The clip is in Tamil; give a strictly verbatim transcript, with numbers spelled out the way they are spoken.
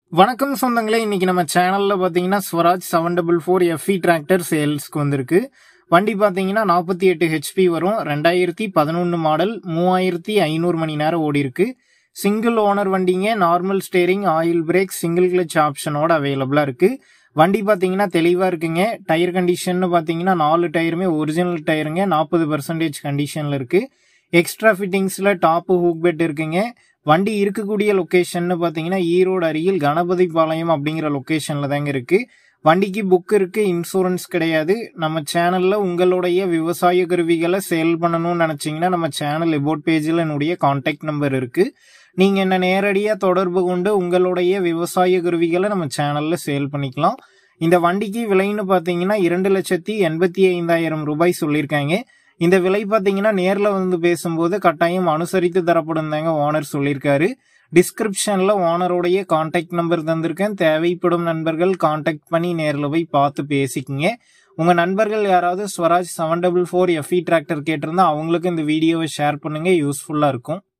வணக்கம் சொந்தங்களே, இன்னைக்கு நம்ம சேனல்ல பாத்தீங்கன்னா Swaraj seven double four FE tractor சேல்ஸ்க்கு வந்திருக்கு. வண்டி பாத்தீங்கன்னா நாற்பத்தி எட்டு ஹெச்பி வரும். ரெண்டாயிரத்தி பதினொன்னு மாடல், மூவாயிரத்தி ஐநூறு மணி நேரம் ஓடி இருக்கு. சிங்கிள் ஓனர் வண்டிங்க. Normal steering, oil brake, single clutch ஆப்ஷனோட அவைலபிளா இருக்கு. வண்டி பாத்தீங்கன்னா தெளிவா இருக்குங்க. டயர் கண்டிஷன் பாத்தீங்கன்னா நாலு டயருமே ஒரிஜினல் டயருங்க. நாற்பது பர்சன்டேஜ் கண்டிஷன்ல இருக்கு. எக்ஸ்ட்ரா ஃபிட்டிங்ஸ்ல டாப் ஹூக் பெட் இருக்குங்க. வண்டி இருக்கக்கூடிய லொக்கேஷன் பாத்தீங்கன்னா ஈரோடு அருகில் கணபதி பாளையம் அப்படிங்கிற லொக்கேஷன்ல தாங்க இருக்கு. வண்டிக்கு புக் இருக்கு, இன்சூரன்ஸ் கிடையாது. நம்ம சேனல்ல உங்களுடைய விவசாய கருவிகளை சேல் பண்ணணும்னு நினைச்சீங்கன்னா நம்ம சேனல் எபோட் பேஜ்ல என்னுடைய கான்டாக்ட் நம்பர் இருக்கு. நீங்க என்ன நேரடியா தொடர்பு கொண்டு உங்களுடைய விவசாய கருவிகளை நம்ம சேனல்ல சேல் பண்ணிக்கலாம். இந்த வண்டிக்கு விலைன்னு பாத்தீங்கன்னா இரண்டு லட்சத்தி எண்பத்தி ஐந்தாயிரம் ரூபாய் சொல்லியிருக்காங்க. இந்த விலை பாத்தீங்கன்னா நேர்ல வந்து பேசும்போது கட்டாயம் அனுசரித்து தரப்படும் தாங்க ஓனர் சொல்லியிருக்காரு. டிஸ்கிரிப்ஷன்ல ஓனருடைய கான்டாக்ட் நம்பர் தந்திருக்கேன். தேவைப்படும் நண்பர்கள் கான்டாக்ட் பண்ணி நேர்ல போய் பார்த்து பேசிக்கங்க. உங்க நண்பர்கள் யாராவது Swaraj seven double four FE tractor கேட்டிருந்தா அவங்களுக்கு இந்த வீடியோவை ஷேர் பண்ணுங்க, யூஸ்ஃபுல்லா இருக்கும்.